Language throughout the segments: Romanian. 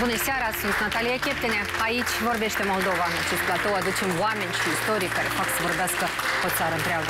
Bună seara, sunt Natalia Cheptene. Aici vorbește Moldova. În acest platou aducem oameni și istorii care fac să vorbească o țară întreagă.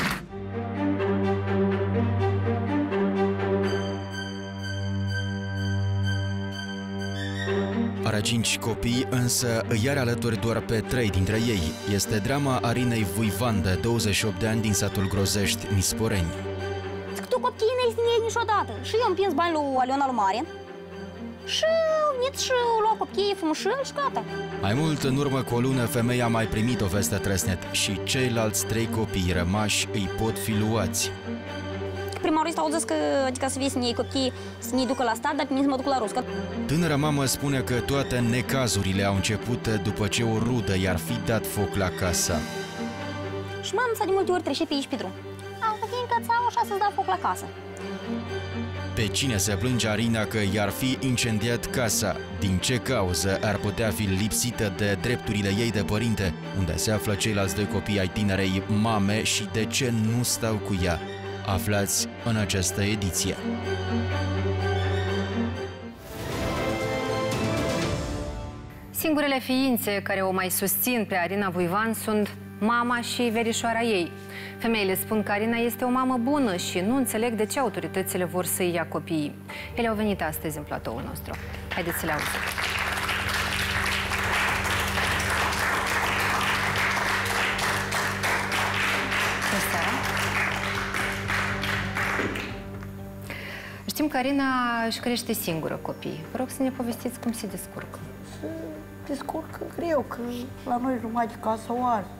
Are 5 copii, însă îi are alături doar pe 3 dintre ei. Este drama Arinei Vuivan, de 28 de ani, din satul Grozești, Nisporeni. Tu copiii n-ai zis niciodată. Și eu împins bani lui Aliona lui Mare. Și nici și lua copiii frumușâni și gata. Mai mult, în urmă cu o lună, femeia a mai primit o veste trăsnet și ceilalți 3 copii rămași îi pot fi luați. Primarul ăsta au zis că adică să vii să ne iei copiii, să ne ducă la stat, dar pe mine să mă duc la Ruscă. Tânăra mamă spune că toate necazurile au început după ce o rudă i-ar fi dat foc la casa. Și mama s-a de multe ori trece pe aici pe drum. Asta fiindcă ți-au așa să-ți dau foc la casă. Pe cine se plânge Arina că i-ar fi incendiat casa? Din ce cauză ar putea fi lipsită de drepturile ei de părinte? Unde se află ceilalți 2 copii ai tinerei mame și de ce nu stau cu ea? Aflați în această ediție. Singurele ființe care o mai susțin pe Arina Vuivan sunt mama și verișoara ei. Femeile spun că Arina este o mamă bună și nu înțeleg de ce autoritățile vor să-i ia copiii. Ele au venit astăzi în platoul nostru. Haideți să le auzim. Știm că Arina își crește singură copii. Vă rog să ne povestiți cum se descurcă. Se descurcă greu, că la noi jumătate de casă o are.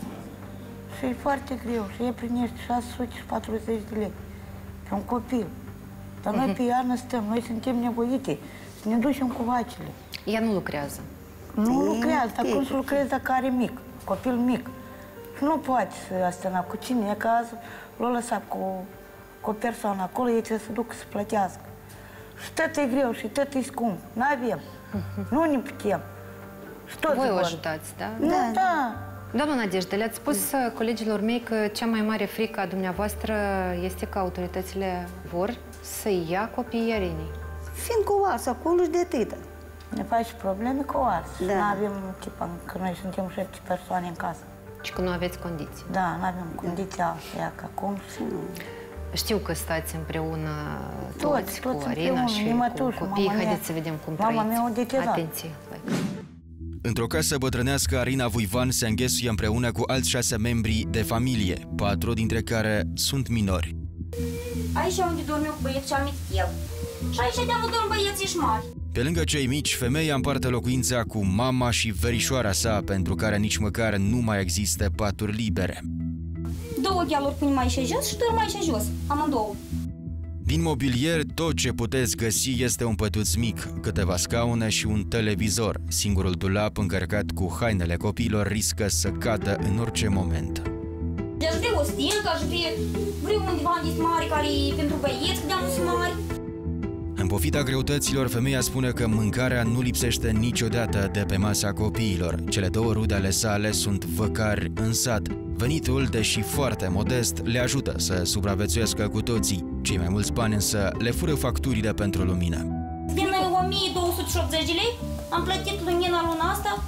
Și e foarte greu. Și e primește 640 de lei pe un copil. Dar noi pe iarnă stăm, noi suntem nevoite să ne ducem cu vacile. Ea nu lucrează. Nu lucrează, dar cum să lucrezi dacă are mic, copil mic? Și nu poate să astăna cu cine, e cazul, l-a lăsat cu o persoană acolo, ei trebuie să ducă să plătească. Și tot e greu și tot e scump. N-avem. Nu ne putem. Voi o ajutați, da? Da. Doamna Nadejda, le-ați spus colegilor mei că cea mai mare frică a dumneavoastră este că autoritățile vor să ia copiii Arinei. Fiindcă o ars acolo și de atâta. Ne face probleme cu o ars. Da. N-avem, tipa, că noi suntem 7 persoane în casă. Și că nu aveți condiții. Da, n-avem condiția aia, că acum și... Știu că stați împreună toți cu Arina împreună, și cu copiii. Haideți să vedem cum trăiți. Mama mea o detezat. Atenție! Într-o casă bătrânească, Arina Vuivan se înghesuie împreună cu alți 6 membri de familie, 4 dintre care sunt minori. Aici unde dorm eu cu băieții și-am mic el. Și aici de-am dorm băieții și mari. Pe lângă cei mici, femeia împarte locuința cu mama și verișoara sa, pentru care nici măcar nu mai există paturi libere. 2 ghealuri punem aici jos și dorm aici jos, amândouă. Din mobilier, tot ce puteți găsi este un pătuț mic, câteva scaune și un televizor. Singurul dulap încărcat cu hainele copiilor riscă să cadă în orice moment. Deci vreau o stâncă, aș vreau un divan de mare care e pentru băieți, că de-am mari. În pofida greutăților, femeia spune că mâncarea nu lipsește niciodată de pe masa copiilor. Cele 2 rude ale sale sunt văcari în sat. Venitul, deși foarte modest, le ajută să supraviețuiască cu toții. Cei mai mulți bani însă le fură facturile pentru lumină. Din 1280 de lei am plătit lumina luna asta,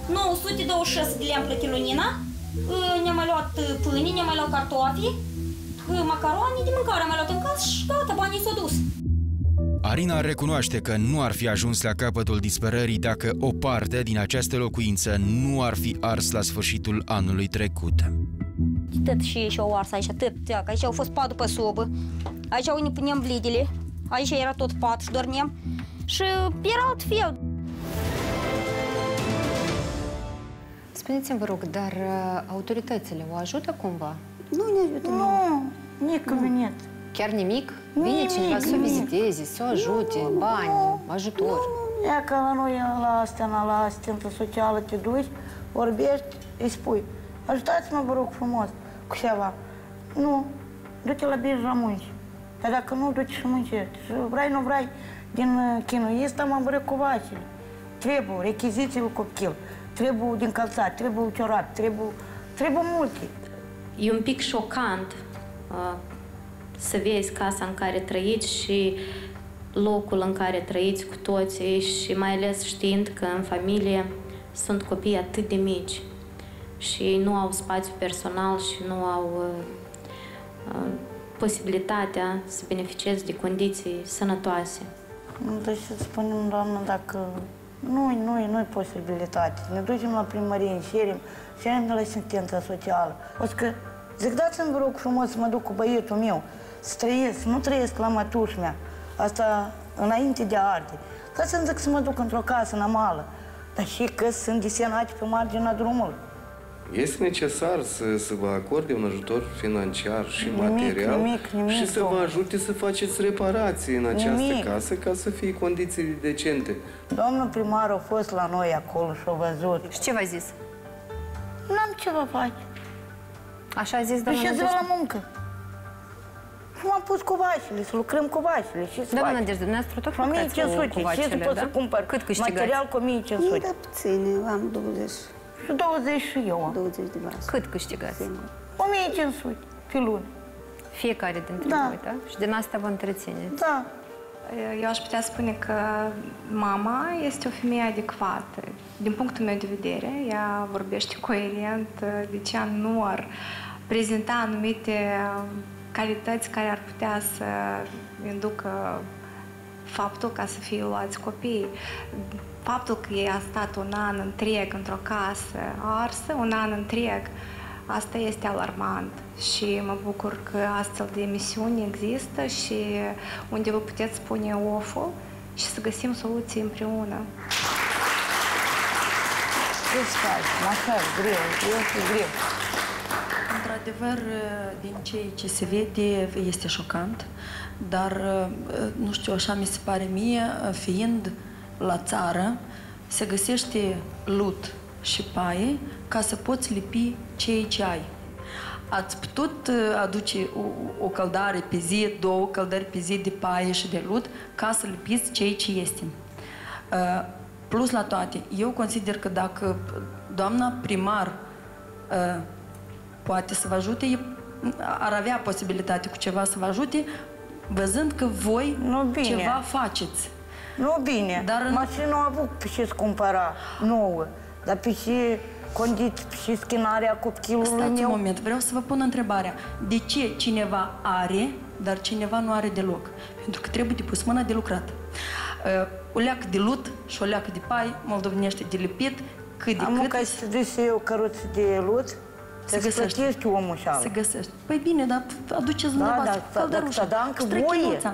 926 de lei am plătit lumina, ne-am mai luat pâine, ne-am mai luat cartofi, macaroane de mâncare am mai luat în casă și gata, banii s-au dus. Arina recunoaște că nu ar fi ajuns la capătul disperării dacă o parte din această locuință nu ar fi ars la sfârșitul anului trecut. Tot și ei și-au ars aici, tot, aici au fost patul pe sobă, aici ne puneam blidele, aici era tot pat și dormeam și era altfel. Spuneți-mi, vă rog, dar autoritățile o ajută cumva? Nu ne ajută. Nu, nici cabinet. Chiar nimic? Vine cineva să o viziteze, să o ajute, bani, ajutor? Ea că la noi, la asistență socială te duci, vorbești, îi spui, ajutați-mă, vă rog frumos, cu ceva. Nu, du-te la birja munci. Dar dacă nu, du-te și muncești. Și vrei, nu vrei, din chinuista mă îmbrăc cu vacile. Trebuie rechizițiile copil, trebuie din calțat, trebuie ciorapi, trebuie multe. E un pic șocant să vezi casa în care trăiți și locul în care trăiți cu toții și mai ales știind că în familie sunt copii atât de mici și nu au spațiu personal și nu au posibilitatea să beneficieze de condiții sănătoase. Deci să spunem, doamnă, dacă nu-i posibilitate. Ne ducem la primărie, cerem de la asistența socială. O să că, zic, dați-mi vă rog frumos să mă duc cu băietul meu, să trăiesc, nu trăiesc la mătușa mea, asta înainte de a arde. Dați-mi zic să mă duc într-o casă namală, dar și că sunt desenate pe marginea drumului. Este necesar să vă acorde un ajutor financiar și material și să vă ajute să faceți reparații în această casă ca să fie condiții decente. Domnul primar a fost la noi acolo și a văzut. Și ce v-a zis? N-am ce vă faci. Așa a zis doamna Nădejde? La muncă. Și m-am pus cu vașile, să lucrăm cu vașile. Doamna Nădejde, dumneavoastră tot lucrați cu vașile, ce pot să cumpăr? Cât câștigați? Material cu 1500. Da, puține, am 20. Și 20 și eu am. 20 de bani. Cât câștigați? 1500 pe lună. Fiecare dintre voi, da? Și din asta vă întrețineți? Da. Eu aș putea spune că mama este o femeie adecvată. Din punctul meu de vedere, ea vorbește coerent, deci ea nu ar prezenta anumite calități care ar putea să inducă faptul ca să fie luați copii. Faptul că ea a stat un an întreg într-o casă arsă, un an întreg, asta este alarmant și mă bucur că astfel de emisiuni există și unde vă puteți spune oful și să găsim soluții împreună. Ce faci? Așa, greu. Într-adevăr, din ceea ce se vede, este șocant, dar, nu știu, așa mi se pare mie, fiind la țară, se găsește lut și paie ca să poți lipi ceea ce ai. Ați putut aduce o căldare pe zi, 2 căldări pe zi de paie și de lut ca să lipiți ceea ce este. Plus la toate, eu consider că dacă doamna primar poate să vă ajute, ar avea posibilitate cu ceva să vă ajute, văzând că voi ceva faceți. Nu bine, dar mașina nu a avut pe ce să cumpăra nouă, dar pe ce condiții, pe ce schinarea copilului meu. Stați un moment, vreau să vă pun întrebarea. De ce cineva are, dar cineva nu are deloc? Pentru că trebuie depus mâna de lucrat. O leacă de lut și o leacă de pai, moldovenește de lipit, cât de cât... Ca să duci eu căruță de lut, să plătești omul și ala. Se găsește. Păi bine, dar aduceți dumneavoastră căldărușa, cu străchinuța.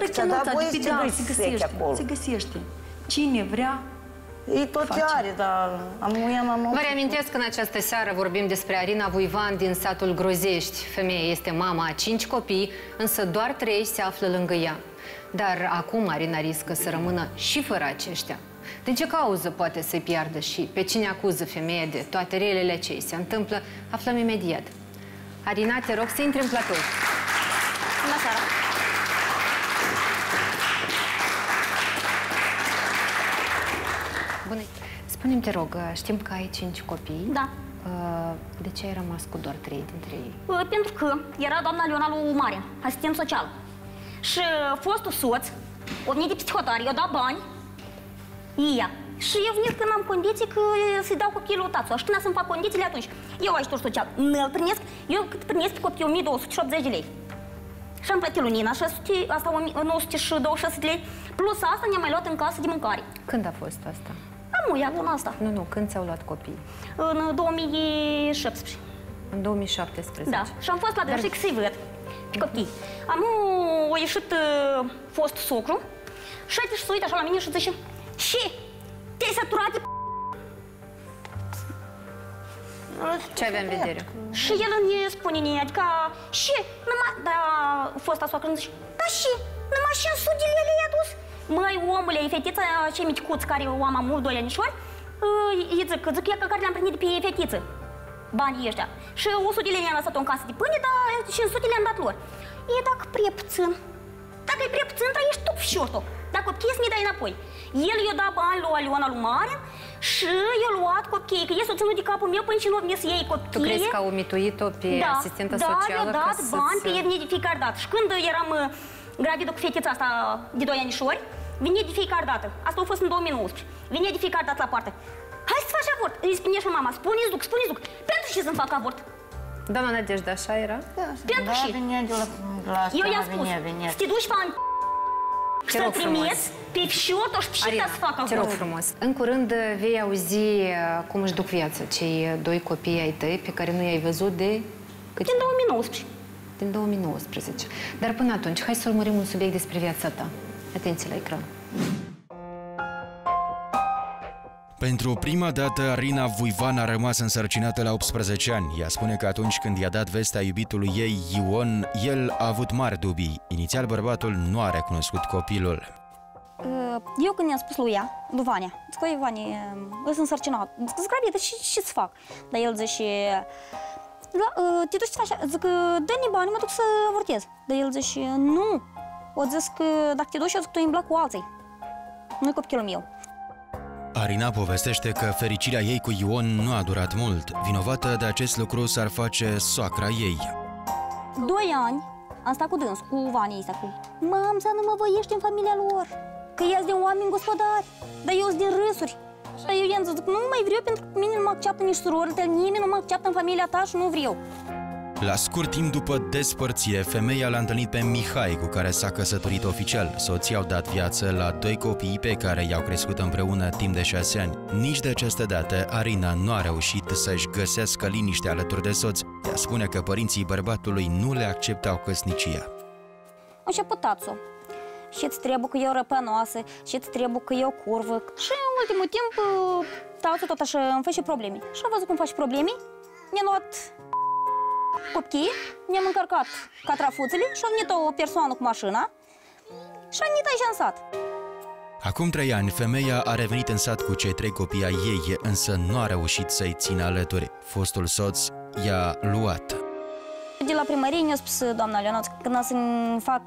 Se găsește. Cine vrea, ei tot ce are, dar Vă reamintesc că în această seară vorbim despre Arina Vuivan din satul Grozești. Femeia este mama a 5 copii, însă doar 3 se află lângă ea. Dar acum Arina riscă să rămână și fără aceștia. Din ce cauză poate să-i piardă și pe cine acuză femeia de toate relele ce îi se întâmplă, aflăm imediat. Arina, te rog să intri în platou. Bună seara! Bună! Spune-mi, te rog, știm că ai 5 copii. Da. De ce ai rămas cu doar 3 dintre ei? Pentru că era doamna Leona lui Mare, asistent social. Și fostul soț, o venit de psihotare, i-a dat bani, ea. Și eu venit când am condiții că să-i dau copilul tațul. Și când să-mi fac condițiile atunci, eu ajutor social, nu-l primesc, eu cât primesc pe copii 1280 de lei. Și am plătit lunina, asta 926 de lei, plus asta ne-am mai luat în casă de mâncare. Când a fost asta? Amuia, luna asta. Nu, când ți-au luat copiii? În 2017. În 2017? Da, și am fost la dânsii să-i văd pe copii. A ieșit fost socru și se uită așa la mine și zice: și te-ai săturat de ce avea în vedere? Și el îmi spune, adică, și numai, da, fosta soacră îmi zice: da și, numai 500 de lei le-ai adus? Măi, omule, fetița cei miticuți care o am mult, 2 anișori, îi zic că care le-am primit de pe fetiță, banii ăștia. Și 100 de lei le-am lăsat-o în casă de pâine, dar 500 le-am dat lor. E, dacă prea puțin, dacă e prea puțin, trăiești tu șortul. Dacă copii mi-i dai înapoi. El i-a dat bani lui Aliona lui Mare și i-a luat copii, că el s-a ținut de capul meu până și nu a venit să iei copii. Tu crezi că au mituit-o pe asistenta socială? Da, i-a dat bani pe fiecare dată. Și când eram gravidă cu fetița asta de 2 anișori, vine de fiecare dată. Asta a fost în 2019. Vine de fiecare dată la poartă. Hai să faci avort. Îi spune și mama, spuneți duc. Pentru ce să-mi fac avort? Doamna Nadejda, așa era? Pentru ce? Eu i-am spus, să te duci pe să trimiți pe fișotul și să fac avort. Te rog frumos. În curând vei auzi cum își duc viața cei 2 copii ai tăi pe care nu i-ai văzut de... Din 2019. Din 2019. Dar până atunci, hai să urmărim un subiect despre viața ta. Atenție la ecran. Pentru prima dată, Arina Vuivan a rămas însărcinată la 18 ani. Ea spune că atunci când i-a dat vestea iubitului ei, Ion, el a avut mari dubii. Inițial, bărbatul nu a recunoscut copilul. Eu când i-am spus lui ea, lui Vania, zic, oi, Vania, îs însărcinat. Zic, gravidă, ce să fac? Dar el zice, te duci să faci, zic, dă-ne bani, mă duc să avortez. Dar el zice, nu. O zis că dacă te duci, eu zic, tu îmi cu alții. Nu-i copilul meu. Arina povestește că fericirea ei cu Ion nu a durat mult. Vinovată de acest lucru s-ar face soacra ei. 2 ani am stat cu dâns, cu Vania ăsta, cu mam, să nu mă voiești în familia lor, că ies de oameni gospodari, dar eu sunt din râsuri. Și eu i-am zis, nu mai vreau pentru că mine nu mă acceptă nici surorile, nimeni nu mă acceptă în familia ta și nu vreau. La scurt timp după despărțire, femeia l-a întâlnit pe Mihai, cu care s-a căsătorit oficial. Soții au dat viață la 2 copii pe care i-au crescut împreună timp de 6 ani. Nici de această dată, Arina nu a reușit să-și găsească liniște alături de soț. Ea spune că părinții bărbatului nu le acceptau căsnicia. Început tațul. Și-ți trebuie că e o răpănoasă, și-ți trebuie că e o curvă. Și în ultimul timp, tațul tot așa îmi face probleme. Și am văzut cum faci probleme, ne-a luat copii, ne-am încărcat catrafuțele și am venit o persoană cu mașina și am venit aici în sat. Acum 3 ani, femeia a revenit în sat cu cei 3 copii ai ei, însă nu a reușit să-i țină alături. Fostul soț i-a luat. De la primărie ne-a spus doamna Leonoț că când o să-mi fac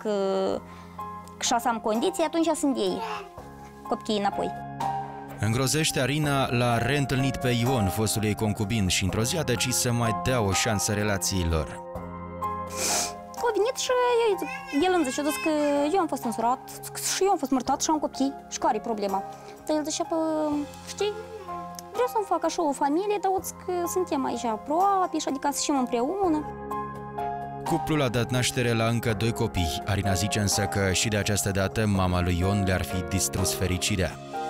și să am condiții, atunci sunt ei, copiii înapoi. Îngrozește, Arina l-a reîntâlnit pe Ion, fostul ei concubin, și într-o zi a decis să mai dea o șansă relațiilor. A venit și el îmi zice că eu am fost însurat și eu am fost mărtat și am copii. Și care e problema? Dar el zicea, știi, vreau să-mi fac așa o familie, dar că suntem aici aproape și adică să știm împreună. Cuplul a dat naștere la încă 2 copii. Arina zice însă că și de această dată mama lui Ion le-ar fi distrus fericirea.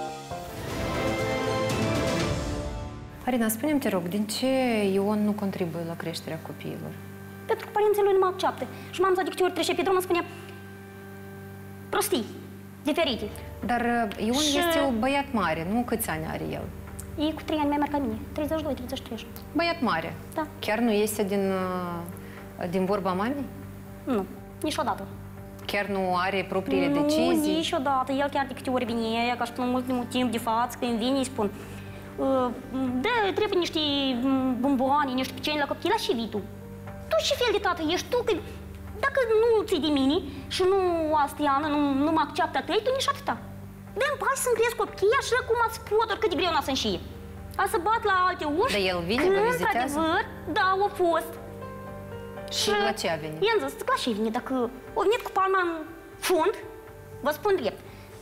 Arina, spune-mi, te rog, din ce Ion nu contribuie la creșterea copiilor? Pentru că părinții lui nu mă acceptă. Și mama de câte ori trece pe drum îmi spunea prostii, diferite. Dar Ion este un băiat mare, nu? Câți ani are el? E cu 3 ani mai mare ca mine, 32, 33. Băiat mare? Da. Chiar nu este din vorba mamei? Nu, niciodată. Chiar nu are propriile decizii? Nu, niciodată. El chiar de câte ori vine, ca și până ultimul timp de față, când vine, îi spun da, trebuie niște bomboane, niște piceni la copii, la și vii tu. Tu ce fel de tată ești tu? Că dacă nu ții de mine și nu Astiana, nu mă acceptă tăi, tu nici atâta. Dă-mi pași să-mi crezi copii așa cum ați pot, cât de greu n-a să înșie. A să bat la alte uși. Dar el vine, vă vizitează? Într-adevăr, da, a fost. Și la ce a venit? I-am zis, la ce vine? Dacă a venit cu palma în fund, vă spun drept.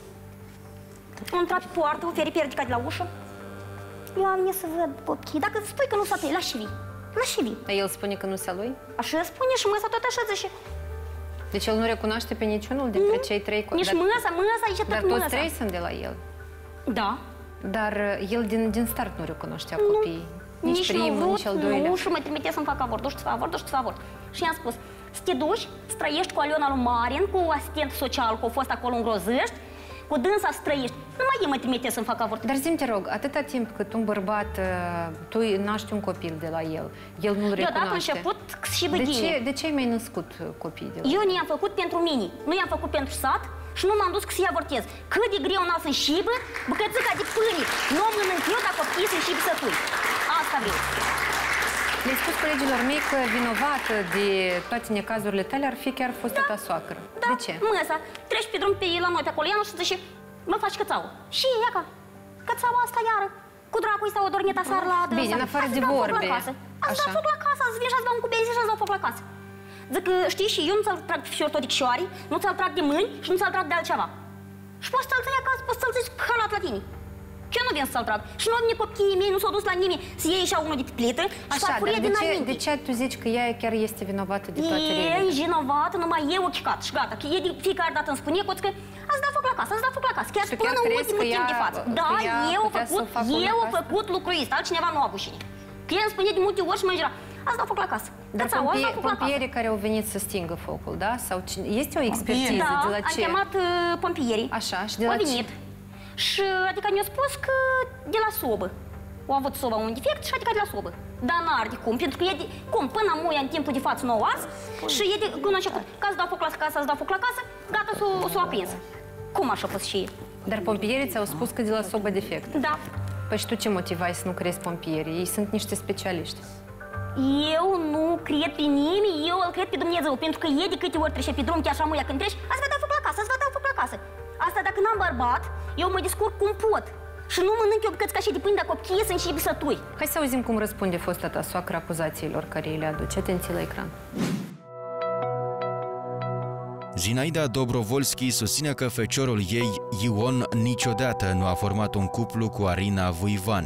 A intrat pe poartă, o feri pierdea de la ușă. Eu am venit să văd copii. Dacă spui că nu s-a tăi, la și vii. La și vii. Dar el spune că nu se-a lui? Așa spune și măsa tot așa zice. Deci el nu recunoaște pe niciunul dintre cei 3 copii? Nici măsa, aici tot măsa. Dar toți 3 sunt de la el? Da. Dar el din start nu recunoștea copiii? Nici primul, nici al doilea? Nu, și mă trimite să-mi fac avort, duci să fac avort, duci să fac avort. Și i-am spus, să te duci, să trăiești cu Aliona lui Marin, cu asistent social, cu a fost acolo în Grozăști, cu dânsa să trăiești. Nu mai mă trimite să-mi fac avort. Dar zi-mi, te rog, atâta timp cât un bărbat, tu naști un copil de la el, el nu-l recunoaște. Deodată a început și băghine. De ce ai mai născut copii de la el? Eu i-am făcut pentru mine, nu i-am făcut pentru sat și nu m-am dus să-i avortez. Cât de greu n-a să înșibă, bucățica de pâine. Nu o mănânc eu dacă copiii să înșibă să pui. Asta vreau. Le-ai spus colegilor mei că vinovată de toate necazurile tale ar fi chiar fostă ta soacră. Da, de ce? Măsa, treci pe drum pe la noi pe acolo, ea nu știu și mă faci cățau. Și ia ca, cățaua asta iară. Cu dracu ăsta o dormit aseară la adresa. Bine, în afară de vorbe. Asta foc la casă, ați vin și ați dau un cu benzin și ați dau foc la casă. Zic, știi, și eu nu ți-l trag de fișor tot de cșoare, nu ți-l trag de mâini și nu ți-l trag de altceva. Și poți să-l ții acasă, poți să-l ții halat la tine. Și eu nu vin să-l trag. Și nu au nimeni copiii mei, nu s-au dus la nimeni să iei și unul de pe plită și fac furie dinainte. De ce tu zici că ea chiar este vinovată de toate relele? E vinovată, numai eu o chicat și gata. Că e de fiecare dată îmi spune că ați dat foc la casă, ați dat foc la casă. Chiar până în ultimul timp de față. Da, eu am făcut lucrul ăsta, altcineva nu a avut și că el îmi spune de multe ori și mă înjura. Ați dat foc la casă. Dar pompierii care au venit să stingă focul, da? Sau este o expertiză de la ce? Am chemat pompierii. Așa, și de la ce? Și adică mi-a spus că de la sobă. Au avut soba un defect și adică de la sobă. Dar n-ar de cum, pentru că e de cum, până muia în timpul de față nou ars și e de când a început. Că ați dat foc la casă, ați dat foc la casă, gata s-o aprins. Cum așa fost și ei? Dar pompierii ți-au spus că de la sobă defect? Da. Păi și tu ce motivai să nu crezi pompierii? Ei sunt niște specialiști. Eu nu cred pe nimeni, eu îl cred pe Dumnezeu, pentru că e de câte ori trece pe drum, chiar așa muia când treci, ați dat foc la casă, ați dat foc la casă. Asta dacă n-am bărbat, eu mă descurc cum pot. Și nu mănânc eu bucăți ca și de pâine, dacă copiii sunt și bisătui. Hai să auzim cum răspunde fosta ta soacră acuzațiilor care îi le aduce. Atenție la ecran. Zinaida Dobrovolski susține că feciorul ei, Ion, niciodată nu a format un cuplu cu Arina Vuivan.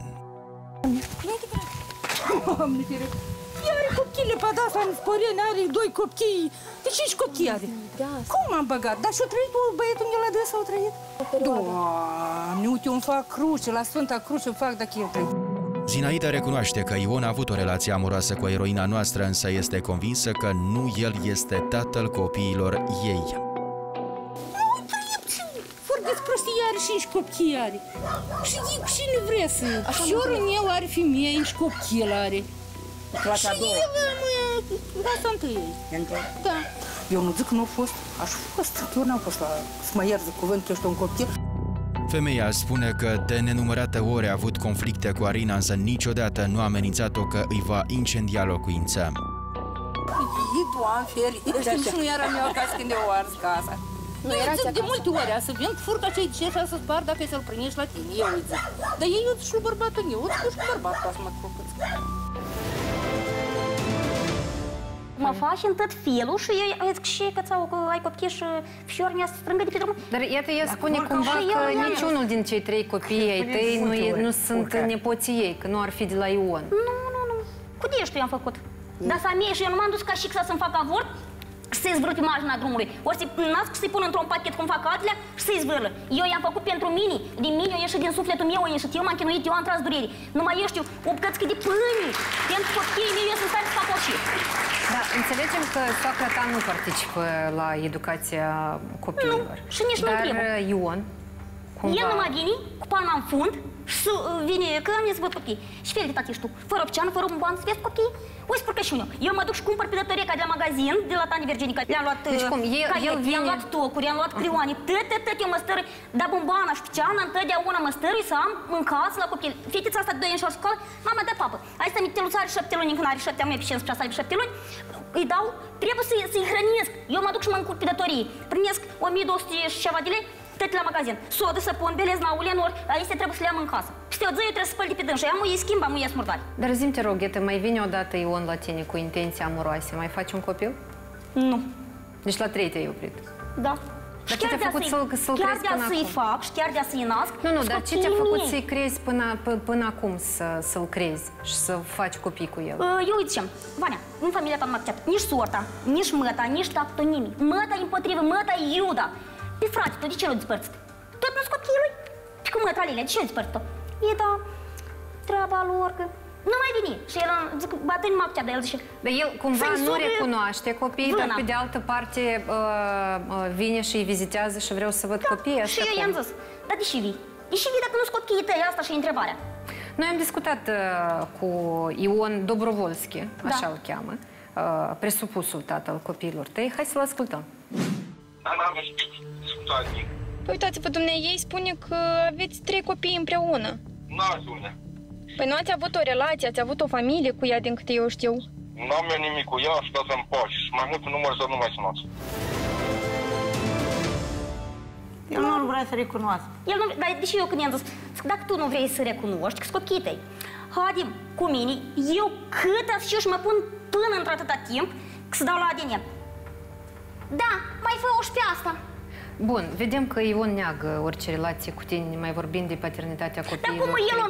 Ea are copchile pe asta, în sporene, are 2 copii. De 5 copii are? Cum am băgat? Dar și-o trăit băietul meu la dâns sau trăit? Doamne, uite, îmi fac cruce, la Sfânta Cruce îmi fac dacă el trăit. Zinaida recunoaște că Ion a avut o relație amoroasă cu eroina noastră, însă este convinsă că nu el este tatăl copiilor ei. Nu, vorbiți prostii, are 5 copii are. Și cine vrea să... Fiorul meu are femeie și copil are. Și el, asta întâi. Da. Eu nu zic că nu a fost, aș fost, eu n-am fost la, să mă ierzi cuvânt că ești un copil. Femeia spune că de nenumărate ori a avut conflicte cu Arina, însă niciodată nu a amenințat-o că îi va incendia locuința. Doamne ferește, nici nu era meu acasă când eu ars casa. Nu era de multe ori, să vin cu furca și ce și să spar dacă să-l prinești la tine, eu îi zic. Dar ei îți și bărbatul meu, îți cu bărbatul ca să mă făcuți. Mă faci în tot felul și eu zic și că ai copii și fior mi-a strângă de pe drum. Dar iată, ea spune cumva că niciunul din cei 3 copii ai tăi nu sunt nepoții ei, că nu ar fi de la Ion. Nu. Cu deștul i-am făcut. Dar să mie și eu nu m-am dus ca și să-mi fac avort, să-i zvârl pe marginea drumului. Ori să-i nasc și să-i pun într-un pachet cum fac altele și să-i zvârlă. Eu i-am făcut pentru mine, din mine a ieșit, din sufletul meu a ieșit, eu m-am chinuit, eu am tras dureri. Numai eu știu, o bucățică de pâine, pentru copiii mei eu sunt stare să fac orice. Da, înțelegem că soacra ta nu participă la educația copiilor. Nu, și nici nu trebuie. Dar Ion, cumva... El numai vine, cu palma în fund, și vine, că am zis, văd copii. Și fel de tati ești tu, fără obceană, fără un ban, să vezi copii. Uite, spurcășiunea. Eu mă duc și cumpăr pe dătoreca de la magazin, de la Tani Virginica. Le-am luat caiete, i-am luat tocuri, i-am luat crioane, tot eu mă stărui. Dar bombana și peceana, întotdeauna mă stărui să am în casă la copii. Fetița asta de 2 ani și la școală, mama de papă. Asta miteluța are 7 luni, când are 7 ani, pe 15 are 7 luni. Îi dau, trebuie să-i hrănesc. Eu mă duc și mă încurc pe dătorie. Primesc 1200 și ceva de lei, tot la magazin. Sodă, săpun, belez, naule, nori, aici trebuie să le am în casă. Peste o zi eu trebuie să spăl de pe dânsă. Ea mă schimba, mă ia smurdari. Dar zi-mi, te rog, Ghete, mai vine odată Ion la tine cu intenții amoroase? Mai faci un copil? Nu. Deci la 3 te-ai oprit? Da. Dar ce te-a făcut să-l crezi până acum? Chiar de să-i fac și chiar de să-i nasc. Nu, dar ce te-a făcut să-i crezi până acum să-l crezi și să faci copii cu el? Eu îi ziceam, Vania, în familia ta nu mă acceptă nici sorta, nici măta, nici tactul, nimic. Măta împotrivă, măta Iuda. Pe frate, tu de ce l-ai despărțit? Tot nu-s copiii lui? Și cu măta Lilia, de ce l-ai despărțit-o? E da, treaba lor, că... Nu mai vine. Și el, zic, bătrân mă acceptă, el zice... Dar el cumva nu recunoaște copiii, dar pe de altă parte vine și îi vizitează și vreau să văd copiii. Și eu i-am zis, dar de ce vii? De ce vii dacă nu-s copiii tăi? Asta și e întrebarea. Noi am discutat cu Ion Dobrovolski, așa îl cheamă, presupusul tatăl copiilor tăi. Hai să-l ascultăm. N-am discutat nimic. Uitați-vă, dumneavoastră spune că aveți 3 copii împreună. Nu spune. Păi nu ați avut o relație, ați avut o familie cu ea, din câte eu știu. N-am eu nimic cu ea, stați-mi pași. Și mai mult număr să nu mai sunați. El nu vrea să recunoască. Dar deși eu când i-am zis, dacă tu nu vrei să recunoști, că-s copiii tăi, haide cu mine, eu cât și eu și mă pun până într-atâta timp să dau la ADN. Da, mai fă-o și pe asta. Bun, vedem că Ion neagă orice relație cu tine, mai vorbind de paternitatea copiilor. Dar cum el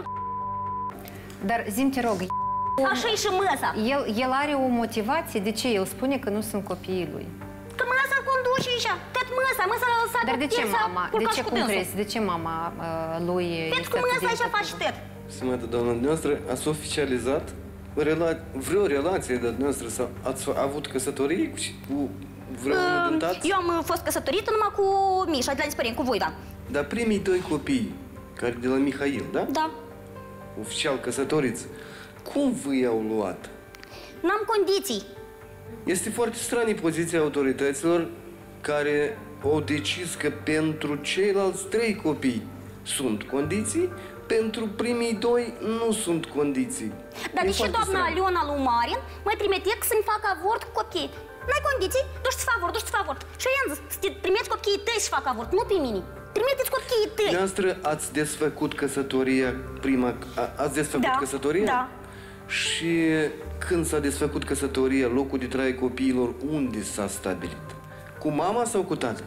Dar zi-mi, te rog, așa e și măsa. El are o motivație? De ce el spune că nu sunt copiii lui? Că măsa îl conduce așa, tot măsa s-a Dar de ce mama, de ce, cum crezi, de ce mama lui pentru că măsa așa face tot. Stimată doamna dumneavoastră, ați oficializat vreo relație de dumneavoastră sau ați avut căsătorie cu vreun dântat? Eu am fost căsătorită numai cu Mișa, de la Nispăreni, cu Voidan. Dar primii doi copii, care de la Mihail, da? Da. Oficial căsătoriți, cum vă i-au luat? N-am condiții. Este foarte stranie poziția autorităților care au decis că pentru ceilalți 3 copii sunt condiții, pentru primii 2 nu sunt condiții. Dar de ce doamna Aliona lui Marin mă trimite să-mi facă avort cu copii? N-ai condiții? Duci să fac avort, Și eu i-am zis, să te trimiți copiii tăi să fac avort, nu pe mine. Trimiteți copiii tăi. Dumneavoastră ați desfăcut căsătoria ați desfăcut căsătoria? Da. Și când s-a desfăcut căsătoria, locul de trai copiilor, unde s-a stabilit? Cu mama sau cu tata?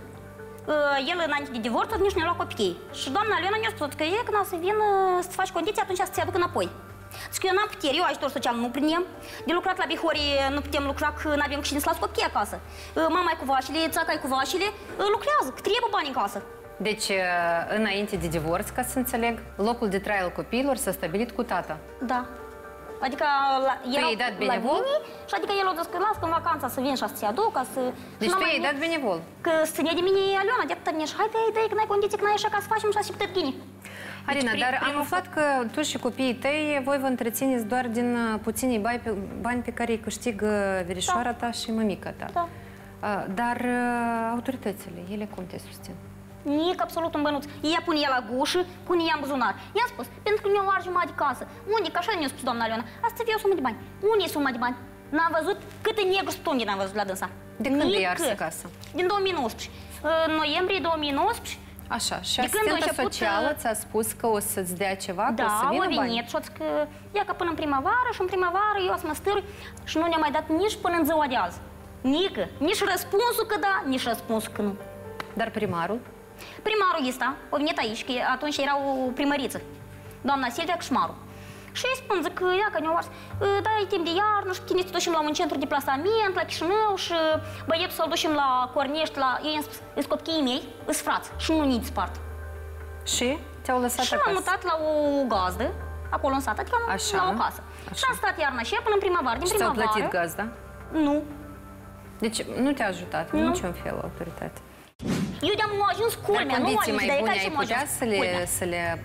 El înainte de divorț nici nu a luat copiii. Și doamna Aliona mi-a spus că e când o să vină să faci condiții, atunci să-ți aduc înapoi. Zic că eu n-am putere, eu ajutor social nu prindem. De lucrat la Bihori nu putem lucra că n-avem cine să las copiii acasă. Mama e cu vașile, țaca e cu vașile, lucrează, că trebuie bani în casă. Deci, înainte de divorț, ca să înțeleg, locul de trai al copiilor s-a stabilit cu tata. Da. Adică erau la mine și adică el o zis că las că în vacanța să vin și să-ți aduc, ca să... Deci tu i-ai dat benevol? Că ține de mine Aliona, de atâta mine și hai dă-i că n-ai condiții, că n-ai așa ca să facem și așa și pe tine. Arina, dar am aflat că tu și copiii tăi, voi vă întrețineți doar din puținii bani pe care îi câștigă verișoara ta și mămica ta. Da. Dar autoritățile, ele cum te susțin? Nic, absolut un bănuț. Ea pune ea la gușă, pune ea în buzunar. I-am spus, pentru că mi-o luat jumătate de casă. Unde? Că așa ne-a spus doamna Aliona. Asta fie o sumă de bani. Unde e suma de bani? N-am văzut câte negru stunde n-am văzut la dânsa. De când e arsă casa? Din 2019. În noiembrie 2019. Așa, și asistenta socială ți-a spus că o să-ți dea ceva, că o să vină bani? Da, a venit și o zis că ia că până în primăvară și în primăvară eu o să mă stârui și nu ne-a mai dat nici până în ziua de azi. Nică, nici răspunsul că da, nici răspunsul că nu. Dar primarul? Primarul ăsta a venit aici, că atunci era o primăriță, doamna Silvia Cșmaru. Și îi spun, zic, ia că ne-o ars, da, e timp de iarnă și tine să te ducem la un centru de plasament, la Chișinău și băietul să-l ducem la Cornești, la... Eu i-am spus, îs copiii mei, îs frați și nu nici spart. Și? Te-au lăsat acasă? Și m-am mutat la o gazdă, acolo în sat, adică la o casă. Și am stat iarna și până în primăvară. Din primăvară... Și ți-au plătit gazda? Nu. Deci nu te-a ajutat în niciun fel autoritatea? Eu de-am ajuns culmea, nu condiții mai bune ai putea să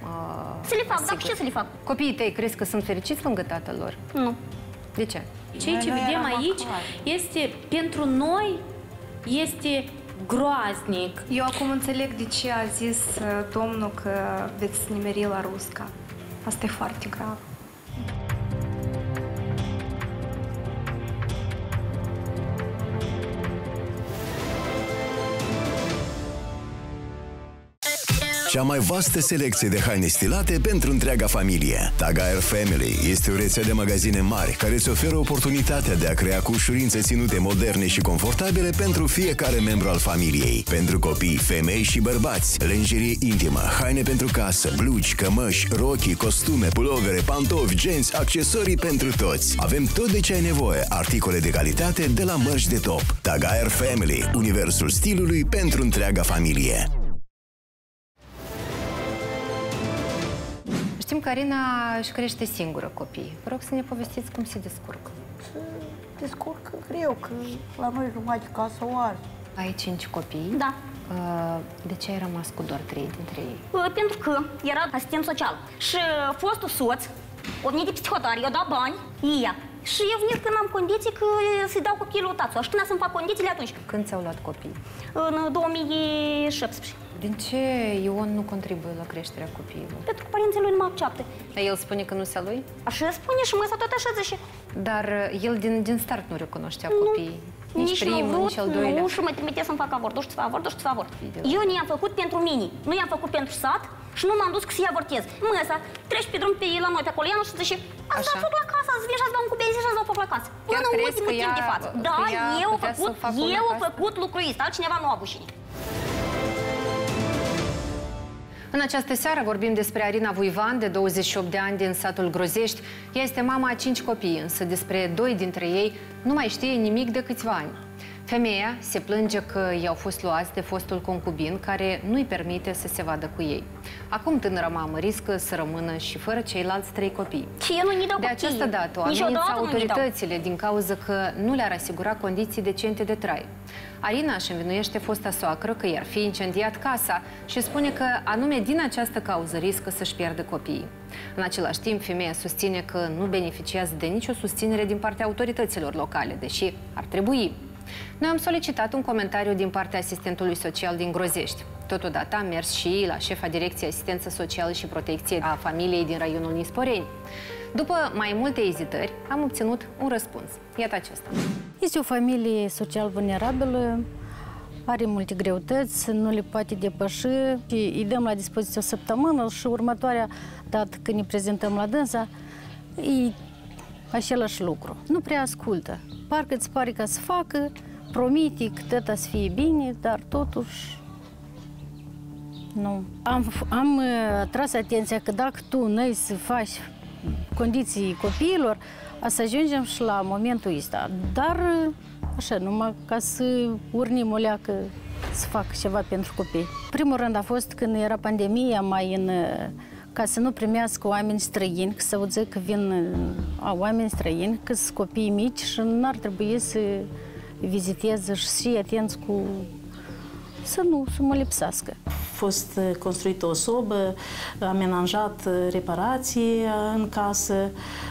le fac, dar cu ce să le fac? Copiii tăi crezi că sunt fericiți lângă tatăl lor? Nu. De ce? Ceea ce vedem aici este, pentru noi, este groaznic. Eu acum înțeleg de ce a zis domnul că veți nimeri la Rusca. Asta e foarte grav. Cea mai vastă selecție de haine stilate pentru întreaga familie. Tag Heuer Family este o rețea de magazine mari care îți oferă oportunitatea de a crea cu ușurință ținute moderne și confortabile pentru fiecare membru al familiei. Pentru copii, femei și bărbați, lenjerie intimă, haine pentru casă, blugi, cămăși, rochii, costume, pulovere, pantofi, genți, accesorii pentru toți. Avem tot de ce ai nevoie, articole de calitate de la mărci de top. Tag Heuer Family, universul stilului pentru întreaga familie. Știm că Arina își crește singură copii. Vă rog să ne povestiți cum se descurcă. Se descurcă greu, că la noi jumătate casă o are. Ai 5 copii? Da. De ce ai rămas cu doar 3 dintre ei? Pentru că era asistent social. Și fostul soț, o venit de psihotar, i-a dat bani, ea. Și eu venit când am condiții că să-i dau copiii lui tațu. Și când să-mi fac condițiile atunci. Când ți-au luat copii? În 2017. Din ce Ion nu contribuie la creșterea copiilor? Pentru că părinții lui nu mă acceptă. Dar el spune că nu se-a lui? Așa spune și măsa tot așa zice. Dar el din start nu recunoștea copiii? Nici primul, nici al doilea? Nu, și mă trimite să-mi fac avort. Duci să fac avort, duci să fac avort. Eu nu i-am făcut pentru mine. Nu i-am făcut pentru sat, Și nu m-am dus să-i avortez. Măsa, treci pe drum pe la noi, pe acolo, Ianu, și zice, ați dat foc la casă, ați vin și ați dat un cu benzin și ați dat foc la casă. Până în ultimul timp de față. Da, eu am făcut lucrul ăsta, altcineva nu a bușit. În această seară vorbim despre Arina Vuivan, de 28 de ani, din satul Grozești. Ea este mama a 5 copii, însă despre 2 dintre ei nu mai știe nimic de câțiva ani. Femeia se plânge că i-au fost luați de fostul concubin, care nu-i permite să se vadă cu ei. Acum tânăra mamă riscă să rămână și fără ceilalți 3 copii. De această dată o amenință autoritățile din cauza că nu le-ar asigura condiții decente de trai. Arina își învinuiește fosta soacră că i-ar fi incendiat casa și spune că anume din această cauză riscă să-și pierdă copiii. În același timp, femeia susține că nu beneficiază de nicio susținere din partea autorităților locale, deși ar trebui. Noi am solicitat un comentariu din partea asistentului social din Grozești. Totodată am mers și la șefa Direcției Asistență Socială și Protecție a Familiei din raionul Nisporeni. După mai multe ezitări, am obținut un răspuns. Iată acesta. Este o familie social vulnerabilă, are multe greutăți, nu le poate depăși și îi dăm la dispoziție o săptămână și următoarea dată când ne prezentăm la dânsa, e același lucru. Nu prea ascultă. Parcă îți pare ca să facă, promite că tăta să fie bine, dar totuși nu. Am tras atenția că dacă tu n-ai să faci condiții copiilor, să ajungem și la momentul ăsta. Dar așa, numai ca să urnim o leacă să facă ceva pentru copii. Primul rând a fost când era pandemia, ca să nu primească oameni străini, că să auză că vin oameni străini, că sunt copii mici și n-ar trebui să viziteze și să fie atenți cu... să mă lipsească. A fost construită o sobă, amenajat reparații în casă,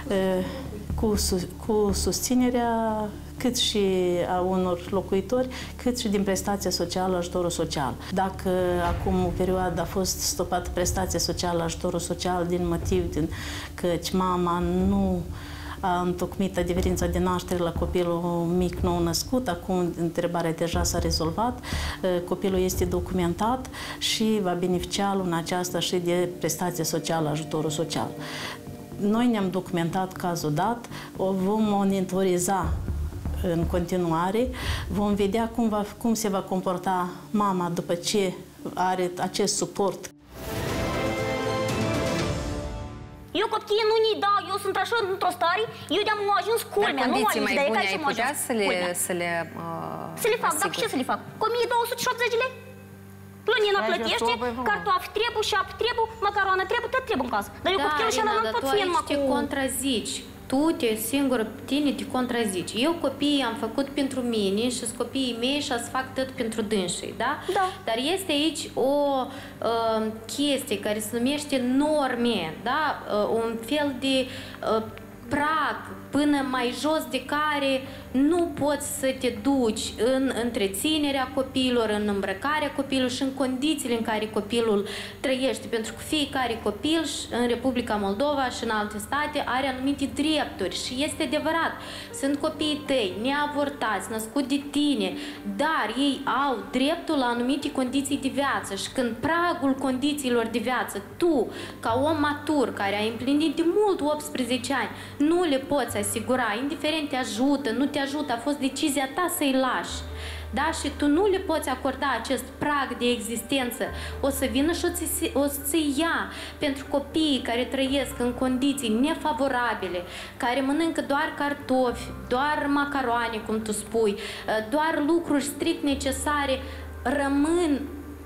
cu susținerea cât și a unor locuitori, cât și din prestația socială, ajutorul social. Dacă acum o perioadă a fost stopată prestația socială, ajutorul social din motiv căci mama nu a întocmit adeverința de naștere la copilul mic nou născut, acum întrebarea deja s-a rezolvat, copilul este documentat și va beneficia luna aceasta și de prestația socială, ajutorul social. Noi ne-am documentat cazul dat, o vom monitoriza în continuare, vom vedea cum se va comporta mama după ce are acest suport. Eu copiii nu ni dau, eu sunt așa într-o stare, eu de-am ajuns culmea, nu condiții mai bune ai putea să le fac, dar ce să le fac? Cu 1280 de lei? Lunina plătește, cartofi trebuie, șapte trebuie, macaroană trebuie, tot trebuie în casă. Dar eu copilul și ăla nu pot fi numai cu... te contrazici. Tu singură pe tine te contrazici. Eu copiii am făcut pentru mine și sunt copiii mei și să fac tot pentru dânsii, da? Da. Dar este aici o chestie care se numește norme, da? Un fel de prag până mai jos de care nu poți să te duci în întreținerea copiilor, în îmbrăcarea copilului și în condițiile în care copilul trăiește. Pentru că fiecare copil în Republica Moldova și în alte state are anumite drepturi și este adevărat. Sunt copiii tăi, neavortați, născuți de tine, dar ei au dreptul la anumite condiții de viață și când pragul condițiilor de viață, tu, ca om matur, care ai împlinit de mult 18 ani, nu le poți asigura, indiferent te ajută, nu te ajută, a fost decizia ta să-i lași. Da? Și tu nu le poți acorda acest prag de existență. O să vină și o să-ți ia pentru copiii care trăiesc în condiții nefavorabile, care mănâncă doar cartofi, doar macaroane, cum tu spui, doar lucruri strict necesare, rămân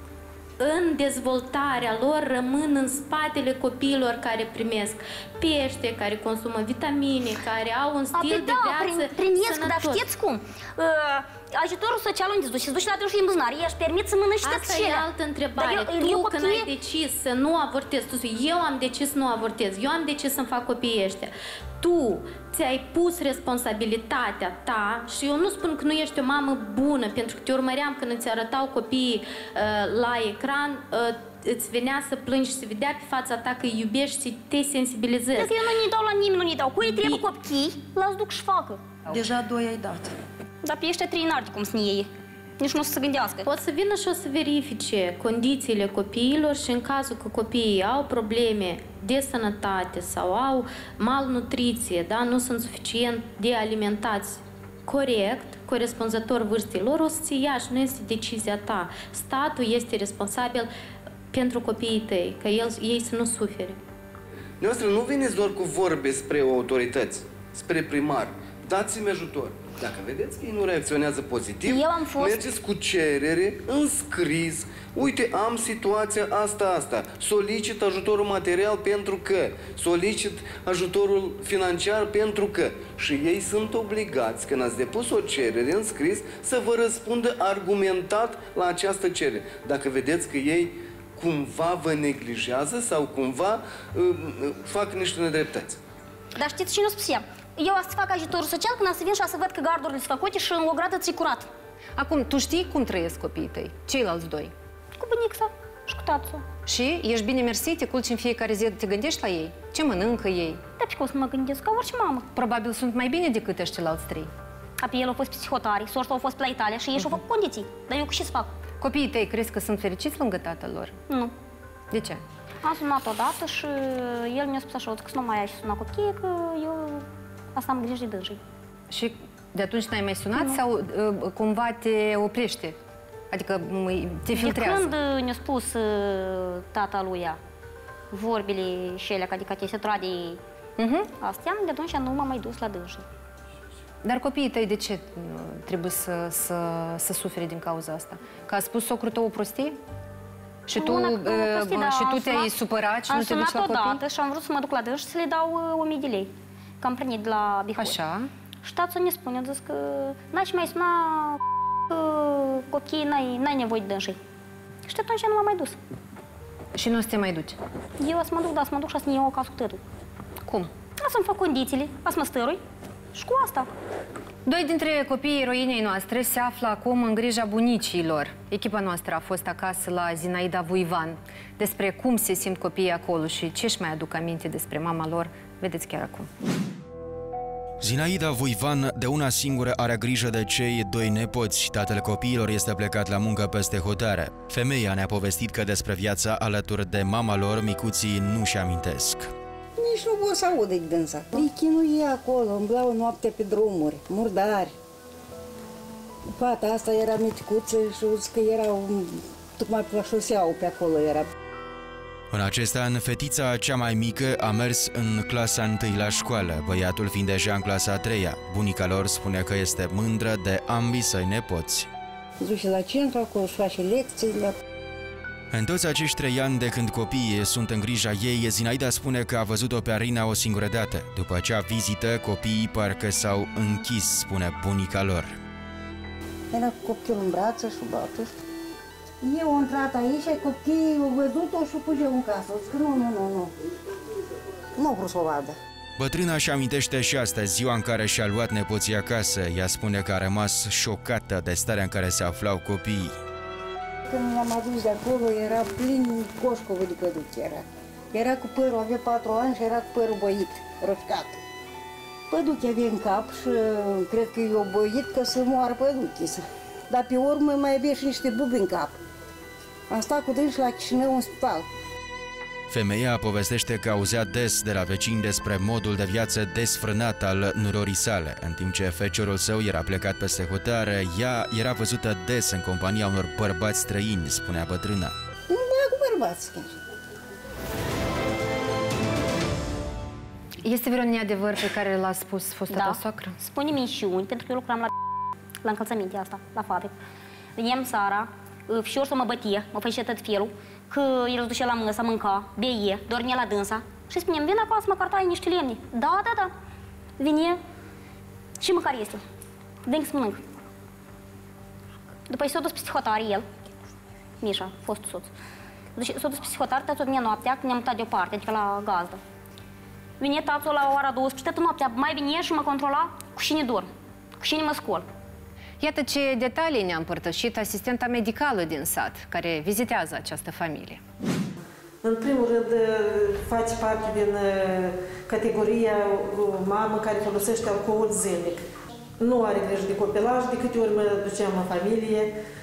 în dezvoltarea lor, rămân în spatele copiilor care primesc pește, care consumă vitamine, care au un stil de viață primesc, sănătos. Dar știți cum? Ajutorul social unde se duce? Se duce la dânsii în buzunar, ei își permit să mănânci tot Asta e altă întrebare. Tu când ai decis să nu avortezi, tu spui, eu am decis să nu avortez, eu am decis să-mi fac copiii ăștia. Tu ți-ai pus responsabilitatea ta și eu nu spun că nu ești o mamă bună, pentru că te urmăream când îți arătau copiii la ecran, îți venea să plângi și se vedea pe fața ta că îi iubești și te sensibilizezi. Dacă eu nu-i dau la nimeni, nu-i dau. Cui trebuie copii, las duc și facă. Deja 2 ai dat. Dar pe ăștia 3 n-ar cum să ne iei. Nici nu o să se gândească. O să vină și o să verifice condițiile copiilor și în cazul că copiii au probleme de sănătate sau au malnutriție, da, nu sunt suficient de alimentați corect, corespunzător vârstei lor, o să-ți ia și nu este decizia ta. Statul este responsabil pentru copiii tăi, ca ei să nu sufere. Noastră nu veniți doar cu vorbe spre autorități, spre primar. Dați-mi ajutor. Dacă vedeți că ei nu reacționează pozitiv, mergeți cu cerere, înscris. Uite, am situația asta. Solicit ajutorul material pentru că. Solicit ajutorul financiar pentru că. Și ei sunt obligați, când ați depus o cerere înscris, să vă răspundă argumentat la această cerere. Dacă vedeți că ei cumva vă neglijează sau cumva fac niște nedreptăți. Dar știți ce nu spus ea? Eu o să fac ajutorul social când o să vin și o să văd că gardurile sunt făcute și în o gradă ți-e curat. Acum, tu știi cum trăiesc copiii tăi? Ceilalți doi? Cu bunica și cu tatăl. Și ești bine mersi, te culci în fiecare zi, te gândești la ei? Ce mănâncă ei? Da, pe cum să mă gândesc? Ca orice mamă. Probabil sunt mai bine decât ăștia alți trei. Apoi el a fost psihotari, sorsa a fost la Italia și ei și-au făcut condiții. Dar eu cu ce să fac? Copiii tăi crezi că sunt fericiți lângă tatăl lor? Nu. De ce? Am sunat odată și el mi-a spus așa, că să nu mai ai și suna copiii, că eu asta am grijă de dânsii. Și de atunci n-ai mai sunat sau cumva te oprește? Adică te filtrează? De când ne-a spus tata lui ea vorbile și ele, adică te sătura de astea, de atunci nu m-am mai dus la dânsii. Dar copiii tăi de ce trebuie să sufere din cauza asta? Că a spus socrul tău o prostie? Și tu te-ai supărat și nu te duci la copii? Am sunat odată și am vrut să mă duc la dâns și să le dau 1000 de lei. Că am primit de la Bihor. Așa. Și tatăl ne spune, a zis că n-ai și mai suna că copiii n-ai nevoie de dânsii. Și atunci nu m-am mai dus. Și nu o să te mai duci? Eu o să mă duc, dar să mă duc și să ne iau acasă cu tătul. Cum? O să-mi fac condițiile, o să mă stărui și cu asta. Doi dintre copiii eroinei noastre se află acum în grija bunicilor. Echipa noastră a fost acasă la Zinaida Vuivan. Despre cum se simt copiii acolo și ce își mai aduc aminte despre mama lor, vedeți chiar acum. Zinaida Vuivan de una singură are grijă de cei doi nepoți. Tatăl copiilor este plecat la muncă peste hotare. Femeia ne-a povestit că despre viața alături de mama lor, micuții nu-și amintesc. Nici nu pot să aud de dânsa. Îi chinuie acolo, îmblau noaptea pe drumuri, murdari. Fata asta era miticuță și zis că era tocmai pe la șoseau pe acolo era. În acest an, fetița cea mai mică a mers în clasa 1 la școală, băiatul fiind deja în clasa 3-a. Bunica lor spune că este mândră de ambii săi nepoți. Duce la centru, acolo își face lecțiile. În toți acești 3 ani de când copiii sunt în grija ei, Zinaida spune că a văzut-o pe Arina o singură dată. După acea vizită, copiii parcă s-au închis, spune bunica lor. Era cu copilul în brață și bată. Eu am intrat aici, copiii au văzut-o și puse în casă. Zic că nu. Nu vreau să o vadă. Bătrâna își amintește și astăzi ziua în care și-a luat nepoții acasă. Ea spune că a rămas șocată de starea în care se aflau copiii. Când ne-am adus de acolo, era plin coșcovă de păduche era. Era cu părul, avea 4 ani și era cu părul băit, răscat. Păduche avea în cap și cred că i-o băit că să moară păduche. Dar pe urmă mai avea și niște bubi în cap. Am stat cu dânsi la Chișinău în spital. Femeia povestește că auzea des de la vecini despre modul de viață desfrânat al nurorii sale. În timp ce feciorul său era plecat peste hotare, ea era văzută des în compania unor bărbați străini, spunea bătrâna. Nu cu bărbați chiar. Este vreun neadevăr pe care l-a spus fosta ta soacră? Spune minciuni, pentru că eu lucram la încălțăminte asta, la fabrică. Veneam seara, fior să mă bătie, mă făcea tot felul, că el își ducea la mână să mânca, beie, dormea la dânsa și spuneam, vin acasă, măcar tai niște lemne. Da. Vine și măcar este. Dă-mi să mănânc. După ce s-a dus peste hotare el, Mișa, fostul soț. S-a dus peste hotare, tătul vine noaptea, când ne-am mutat deoparte, adică la gazdă. Vine tatul la ora 12, tătul noaptea mai vine și mă controla cu cine dorm, cu cine mă scol. Iată ce detalii ne-a împărtășit asistenta medicală din sat, care vizitează această familie. În primul rând, face parte din categoria mamă care folosește alcool zilnic. nu are grijă de copilaj, de câte ori mă duceam în familie,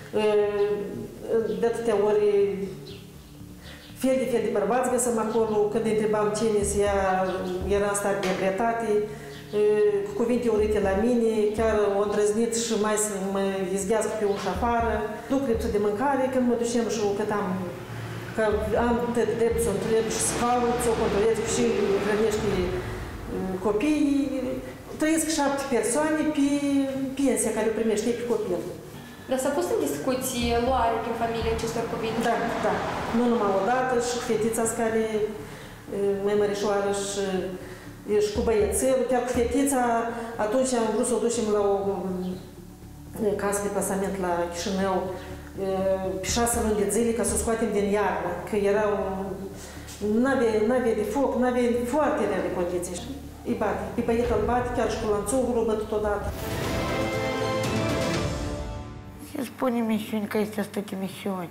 de atâtea ori fel de bărbați găsăm acolo, când îi întrebam cine ea era în stare de ebrietate, cu cuvinte urâte la mine, chiar o îndrăznit și mai să mă izghească pe ușa afară. Duc lipsă de mâncare, când mă ducem și cătam că am drept să întreb și să caut, să o controlez și hrănește copiii. Trăiesc 7 persoane pe pensia care o primește pe copil. Dar s-a pus în discuție luarea prin familie acestor copii? Da, da. Nu numai o dată și fetița care mai mărișoară și cu băiețelul. Chiar cu fetița, atunci am vrut să o ducem la o casă de plasament la Chișinău pe 6 luni de zile ca să o scoatem din iarnă, că erau... N-avea de foc, n-avea foarte rele condiții. Îi bate. Pe băietul îl bate, chiar și cu lanțugul îl bătut odată. Se spune misiuni, că este asta de misiuni.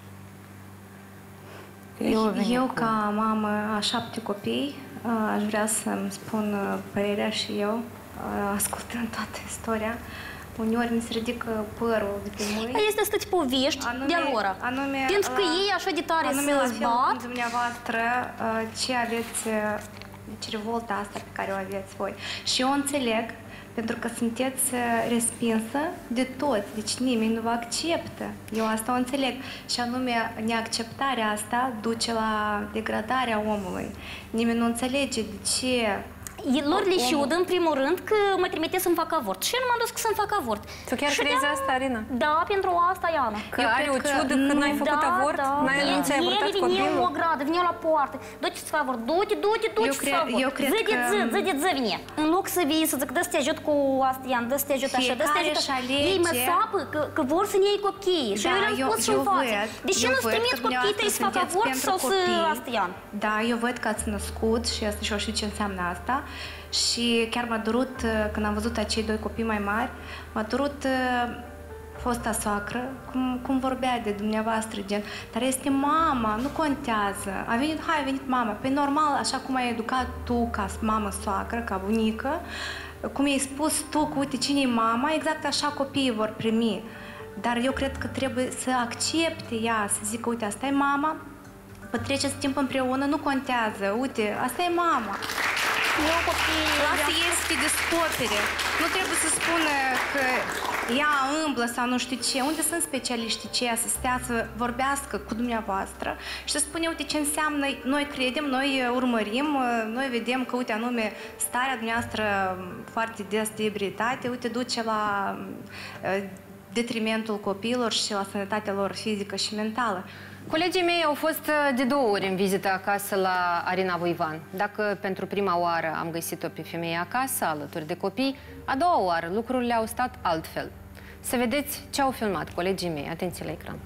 Eu, ca mamă a 7 copii, aș vrea să-mi spun părerea și eu, ascultând toată istoria. Uneori mi se ridică părul de pe mâini. Este să te povești de-a lor. Pentru că ei așa de tare se zbat. Dumneavoastră, ce aveți, deci revolta asta pe care o aveți voi. Și eu înțeleg, pentru că sunteți respinsă de toți, deci nimeni nu vă acceptă. Eu asta o înțeleg. Și anume, neacceptarea asta duce la degradarea omului. Nimeni nu înțelege de ce... Lor le șiudă, în primul rând, că mă trimite să-mi fac avort. Și eu nu m-am dus să-mi fac avort. Tu chiar crezi asta, Arina? Da, pentru asta, Iana. Că are o ciudă când n-ai făcut avort? N-ai ți-ai avortat copilul? Ele veneau o gradă, veneau la poartă. Du-te să fac avort, du-te să fac avort. Zi de zi vine. În loc să vii să zic, dă să te ajut cu asta, Iana, dă să te ajut așa, dă să te ajut așa. Ei mă sapă că vor să ne iei copii. Și eu le-am spus și în față. De ce nu-ți trimit copiii tăi să fac avort sau să asta, Iana? Da, eu văd că ați născut și asta și eu știu ce înseamnă asta. Și chiar m-a durut, când am văzut acei 2 copii mai mari, m-a durut fosta soacră, cum vorbea de dumneavoastră, gen, dar este mama, nu contează. A venit mama. Păi normal, așa cum ai educat tu ca mamă soacră, ca bunică, cum ai spus tu că uite cine e mama, exact așa copiii vor primi. Dar eu cred că trebuie să accepte ea, să zică, uite, asta e mama, petreceți timp împreună, nu contează, uite, asta e mama. Lasă ei să te descopere. Nu trebuie să spună că ea îmblă sau nu știu ce. Unde sunt specialiștii ceia să stea să vorbească cu dumneavoastră și să spune, uite, ce înseamnă, noi credem, noi urmărim, noi vedem că, uite, anume, starea dumneavoastră foarte des de ebrietate, uite, duce la detrimentul copiilor și la sănătatea lor fizică și mentală. Colegii mei au fost de 2 ori în vizită acasă la Arina Voivan. Dacă pentru prima oară am găsit-o pe femeie acasă, alături de copii, a doua oară lucrurile au stat altfel. Să vedeți ce au filmat colegii mei. Atenție la ecran.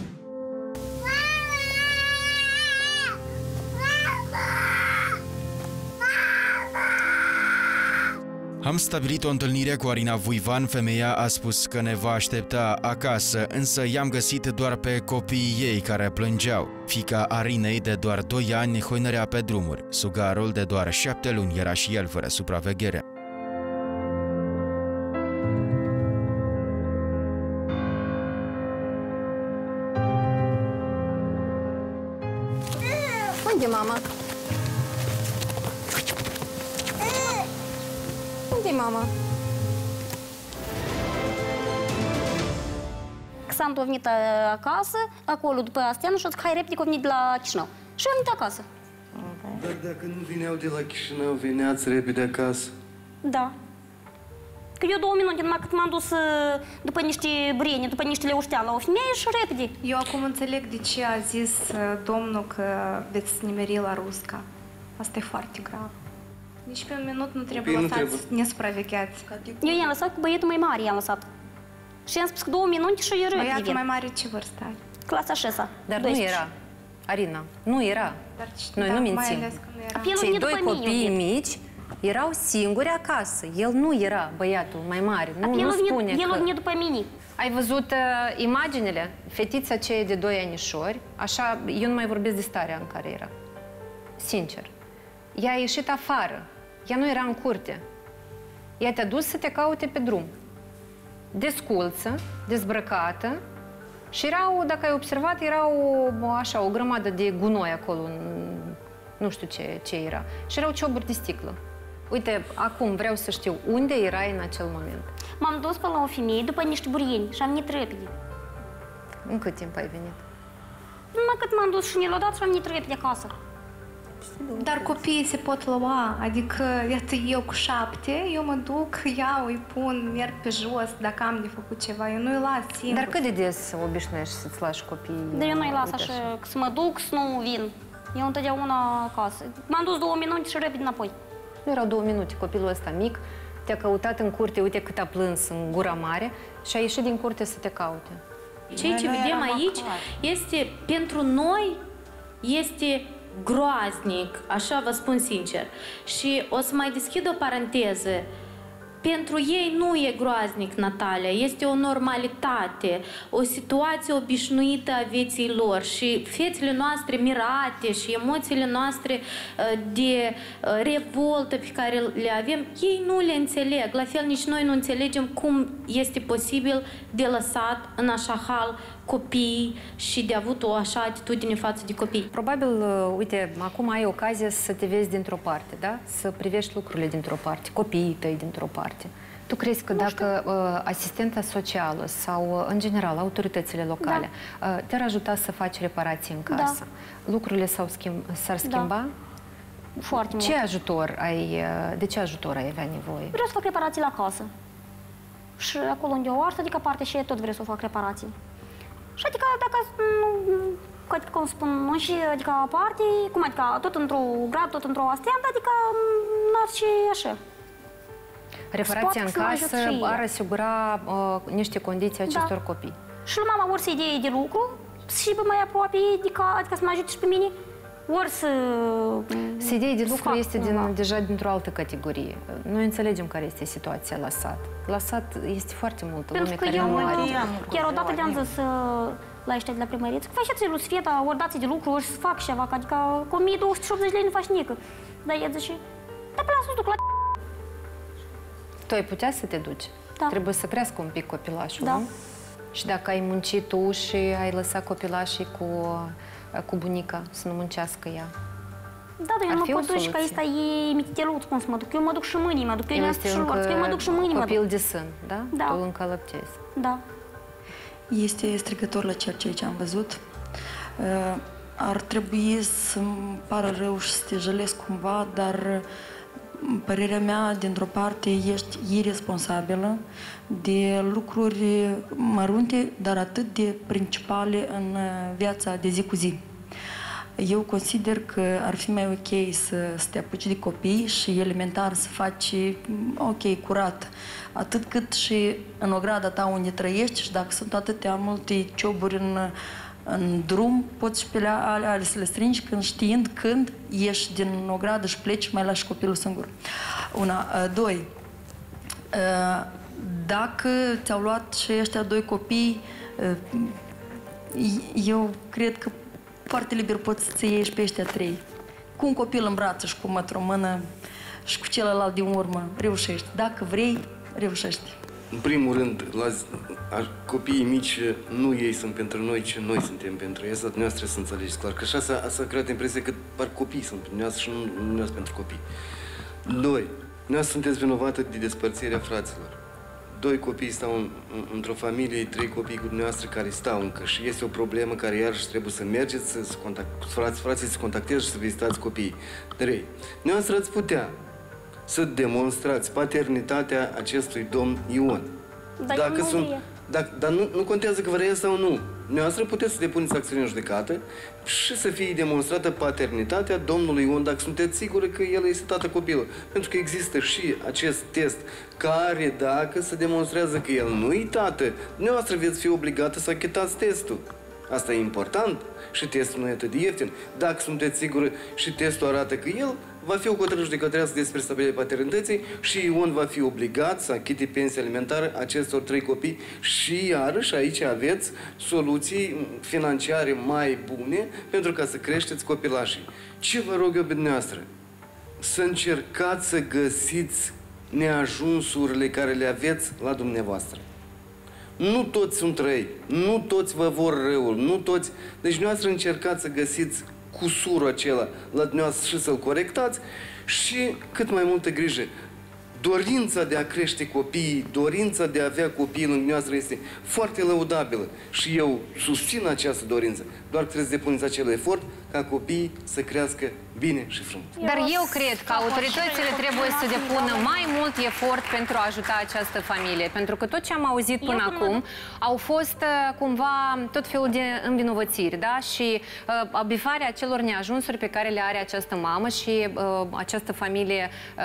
Am stabilit o întâlnire cu Arina Voivan, femeia a spus că ne va aștepta acasă, însă i-am găsit doar pe copiii ei care plângeau. Fiica Arinei de doar 2 ani hoinărea pe drumuri. Sugarul de doar 7 luni era și el fără supraveghere. Unde mama? Unde-i mama? Xantu a venit acasă, acolo după Asteanu și a zis, hai repede că a venit de la Chișinău. Și a venit acasă. Dar dacă nu vineau de la Chișinău, veneați repede acasă? Da. Că eu 2 minute, numai cât m-am dus după niște brine, după niște leuștea la o femeie și repede. Eu acum înțeleg de ce a zis domnul că veți nimeri la Rusca. Asta e foarte grav. Nici pe un minut nu trebuie lăsați nesupravegheați. Eu i-am lăsat cu băietul mai mare, i-am lăsat. Și i-am spus că 2 minute și eu repede. Băiatul mai mare ce vârstă are? Clasa 6-a. Dar 12. Nu era, Arina, nu era. Noi nu mințim. Cei 2 copii mici erau singuri acasă. El nu era băiatul mai mare. Nu spune că... El a venit după mine. Ai văzut imaginele? Fetița aceea de 2 anișori, așa, eu nu mai vorbesc de starea în care era. Sincer. Ea a ieșit afară. Ea nu era în curte. ea te-a dus să te caute pe drum. Desculță, dezbrăcată și erau, dacă ai observat, erau așa, o grămadă de gunoi acolo, nu știu ce era. Și erau cioburi de sticlă. Uite, acum vreau să știu, unde erai în acel moment? M-am dus pe la o femeie după niște burieni și am venit repede. În cât timp ai venit? Numai cât m-am dus și ne l-a dat și am venit repede acasă. Dar copiii se pot lua, adică, iată, eu cu 7, eu mă duc, iau, îi pun, merg pe jos, dacă am de făcut ceva, eu nu-i las singur. Dar cât de des obișnuiești să-ți lași copiii? Dar eu nu-i las așa, să mă duc, să nu vin. Eu întotdeauna acasă. M-am dus 2 minute și repede înapoi. Nu erau 2 minute, copilul ăsta mic te-a căutat în curte, uite cât a plâns în gura mare și a ieșit din curte să te caute. Ceea ce vedem aici este, pentru noi, este groaznic, așa vă spun sincer. Și o să mai deschid o paranteză. Pentru ei nu e groaznic, Natalia, este o normalitate, o situație obișnuită a vieții lor și fețele noastre mirate și emoțiile noastre de revoltă pe care le avem, ei nu le înțeleg. La fel nici noi nu înțelegem cum este posibil de lăsat în așa hal copiii și de avut o așa atitudine față de copii. Probabil, uite, acum ai ocazia să te vezi dintr-o parte, da? Să privești lucrurile dintr-o parte, copiii tăi dintr-o parte. Tu crezi că dacă asistenta socială sau, în general, autoritățile locale te-ar ajuta să faci reparații în casă, lucrurile s-ar schimba? Foarte mult. De ce ajutor ai avea nevoie? Vreau să fac reparații la casă. Și acolo unde o ars, adică partea și tot vreau să fac reparații. Și adică, dacă nu, cum spun, nu și, adică, aparte, cum adică, tot într-un grad, tot într-o astentă, adică, n-ar și așa. Reparația în casă ar asigura niște condiții acestor copii. Și mama ori să idee de lucru, și pe mai aproape, adică să mă ajute și pe mine, ori să... Idei de lucru este deja dintr-o altă categorie. Noi înțelegem care este situația la sat. La sat este foarte multă lume care nu are. Chiar odată le-am zis la ăștia de la primărie, că faceți lui Sfeta, ori dați de lucru, ori să fac ceva, adică cu 1280 lei nu faci nică. Dar el zice, dar până să duc la... Tu ai putea să te duci? Da. Trebuie să crească un pic copilașul, da. Nu? Și dacă ai muncit tu și ai lăsat copilașii cu bunica să nu muncească ea? Da, dar eu nu mă pot duci, că ăsta e mititeluț, cum să mă duc. Eu mă duc și mâinii, mă duc, eu ne-am și lor, eu mă duc și mâinii, mă duc. Copil de sân, da? Da. Tu încă lăptezi. Da. Este strigător la ceea ce am văzut. Ar trebui să-mi pară rău și să te jălesc cumva, dar părerea mea, dintr-o parte, ești irresponsabilă de lucruri mărunte, dar atât de principale în viața de zi cu zi. Eu consider că ar fi mai ok să te apuci de copii și elementar să faci, ok, curat, atât cât și în ograda ta unde trăiești și dacă sunt atâtea multe cioburi în drum, poți și pe alea să le strângi știind când ieși din ogradă și pleci și mai lași copilul singur. Una. Doi, dacă ți-au luat și ăștia 2 copii, eu cred că foarte liber poți să-ți iei și pe ăștia 3. Cu un copil în brață și cu mă într-o mână și cu celălalt din urmă, reușești. Dacă vrei, reușești. În primul rând, copiii mici, nu ei sunt pentru noi, ci noi suntem pentru ei. Asta dumneavoastră să înțelegeți clar. Că așa s-a creat impresia că par copii sunt pentru dumneavoastră și nu dumneavoastră pentru copii. 2. Dumneavoastră sunteți vinovată de despărțirea fraților. 2 copii stau într-o familie, 3 copii cu dumneavoastră care stau încă și este o problemă care iarăși trebuie să mergeți, frații să contacteze și să vizitați copiii. 3. Dumneavoastră ați putea să demonstrați paternitatea acestui domn Ion. Dar nu contează că vrea sau nu. Dumneavoastră puteți să depuneți acțiune în judecată și să fie demonstrată paternitatea domnului Ion, dacă sunteți sigură că el este tată copilul. Pentru că există și acest test care, dacă se demonstrează că el nu e tată, dumneavoastră veți fi obligată să achitați testul. Asta e important și testul nu e atât de ieftin. Dacă sunteți sigură și testul arată că el va fi o hotărâre judecătorească despre stabilirea paternității și Ion va fi obligat să achite pensia alimentară acestor 3 copii și iarăși aici aveți soluții financiare mai bune pentru ca să creșteți copilașii. Ce vă rog eu pe dumneavoastră? Să încercați să găsiți neajunsurile care le aveți la dumneavoastră. Nu toți sunt răi, nu toți vă vor răul, nu toți... Deci dumneavoastră încercați să găsiți cusurul acela la dumneavoastră și să-l corectați și cât mai multă grijă. Dorința de a crește copiii, dorința de a avea copii lângă dumneavoastră este foarte lăudabilă și eu susțin această dorință. Doar trebuie să depuneți acel efort ca copiii să crească bine și frumos. Dar eu cred că autoritățile trebuie să depună mai mult efort pentru a ajuta această familie. Pentru că tot ce am auzit până acum au fost cumva tot felul de învinovățiri, da? Și bifarea celor neajunsuri pe care le are această mamă și această familie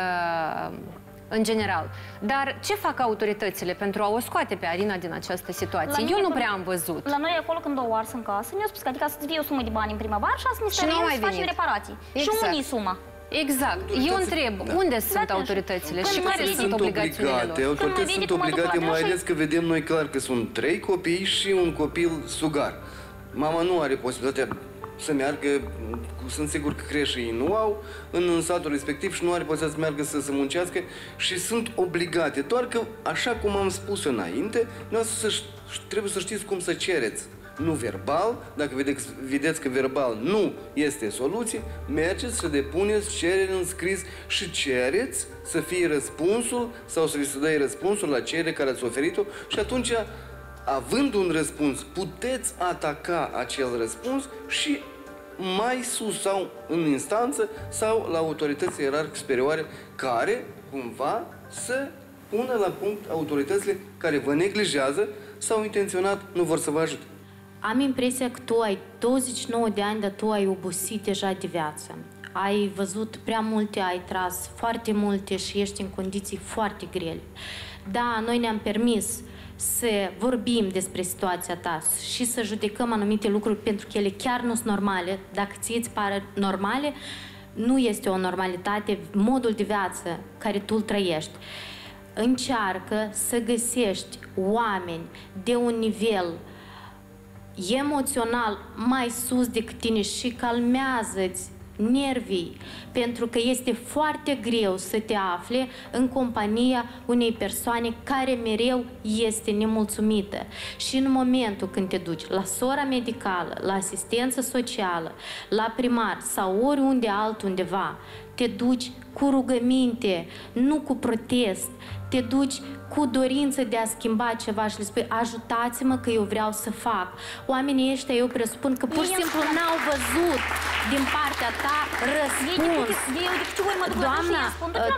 în general. Dar ce fac autoritățile pentru a o scoate pe Arina din această situație? Eu nu prea am văzut. La noi acolo, când o ars în casă, ne-au spus că adică să-ți fie o sumă de bani în primăvară și să ne stărim să facem reparații. Și unii suma. Exact. Eu întreb, unde sunt autoritățile și care sunt obligațiunile lor? Autoritățile sunt obligate, mai ales că vedem noi clar că sunt 3 copii și un copil sugar. Mama nu are posibilitatea să meargă, sunt sigur că creșii nu au în satul respectiv și nu are posibilitatea să meargă să muncească și sunt obligate. Doar că, așa cum am spus înainte, trebuie să știți cum să cereți. Nu verbal, dacă vedeți că verbal nu este soluție, mergeți să depuneți cereri în scris și cereți să fie răspunsul sau să vi se dea răspunsul la cerere care ați oferit-o și atunci, având un răspuns, puteți ataca acel răspuns și mai sus sau în instanță sau la autoritățile ierarhice superioare care, cumva, să pună la punct autoritățile care vă neglijează sau intenționat nu vor să vă ajute. Am impresia că tu ai 29 de ani, dar tu ai obosit deja de viață. Ai văzut prea multe, ai tras foarte multe și ești în condiții foarte grele. Da, noi ne-am permis să vorbim despre situația ta și să judecăm anumite lucruri pentru că ele chiar nu sunt normale. Dacă ție îți pare normale, nu este o normalitate, modul de viață care tu îl trăiești. Încearcă să găsești oameni de un nivel emoțional mai sus decât tine și calmează-ți nervii, pentru că este foarte greu să te afli în compania unei persoane care mereu este nemulțumită. Și în momentul când te duci la sora medicală, la asistență socială, la primar sau oriunde altundeva, te duci cu rugăminte, nu cu protest, te duci cu dorință de a schimba ceva și le spui, ajutați-mă că eu vreau să fac. Oamenii ăștia, eu presupun că pur și simplu n-au văzut din partea ta răspuns. Doamna,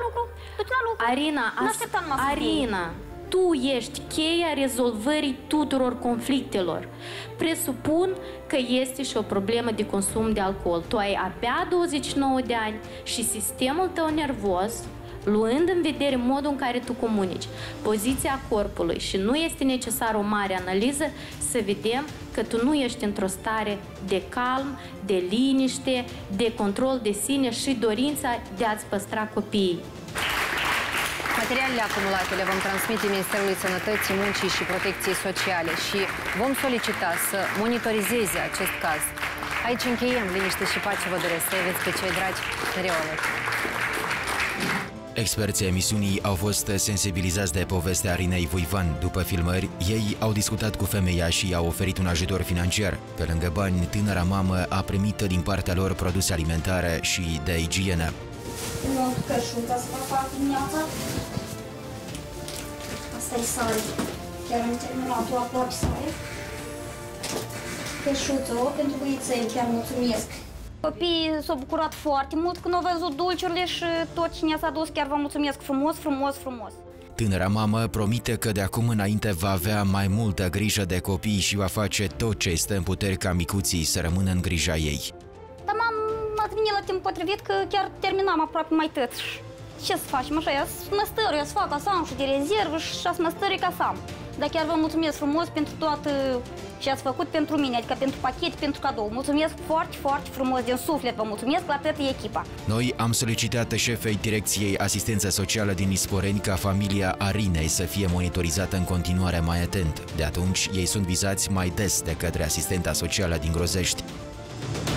Arina, tu ești cheia rezolvării tuturor conflictelor. Presupun că este și o problemă de consum de alcool. Tu ai abia 29 de ani și sistemul tău nervos, luând în vedere modul în care tu comunici, poziția corpului și nu este necesară o mare analiză, să vedem că tu nu ești într-o stare de calm, de liniște, de control de sine și dorința de a-ți păstra copiii. Materialele acumulate le vom transmite Ministerului Sănătății, Muncii și Protecției Sociale și vom solicita să monitorizeze acest caz. Aici încheiem. Liniște și pace vă doresc, să aveți pe cei dragi mereu alături. Experții emisiunii au fost sensibilizați de povestea Arinei Vuivan. După filmări, ei au discutat cu femeia și i-au oferit un ajutor financiar. Pe lângă bani, tânăra mamă a primit din partea lor produse alimentare și de igienă. Nu, cășuța să fac parte dimineața. Asta e sare. Chiar am terminat, o aproape sare. Cășuță, pentru băieței, chiar mulțumesc. Copiii s-au bucurat foarte mult când au văzut dulciurile și tot cine s-a dus, chiar vă mulțumesc frumos, frumos, frumos. Tânăra mamă promite că de acum înainte va avea mai multă grijă de copii și va face tot ce stă în puteri ca micuții să rămână în grija ei. Dar m-a venit la timp potrivit că chiar terminam aproape mai tăt. Ce să facem așa, eu mă stăruie, să fac așa, am și de rezervă și să mă stăruie ca să am. Dar chiar vă mulțumesc frumos pentru toată ce ați făcut pentru mine, adică pentru pachet, pentru cadou. Mulțumesc foarte, foarte frumos, din suflet vă mulțumesc la toată echipa. Noi am solicitat șefei Direcției Asistență Socială din Isporeni ca familia Arinei să fie monitorizată în continuare mai atent. De atunci, ei sunt vizați mai des de către asistenta socială din Grozești.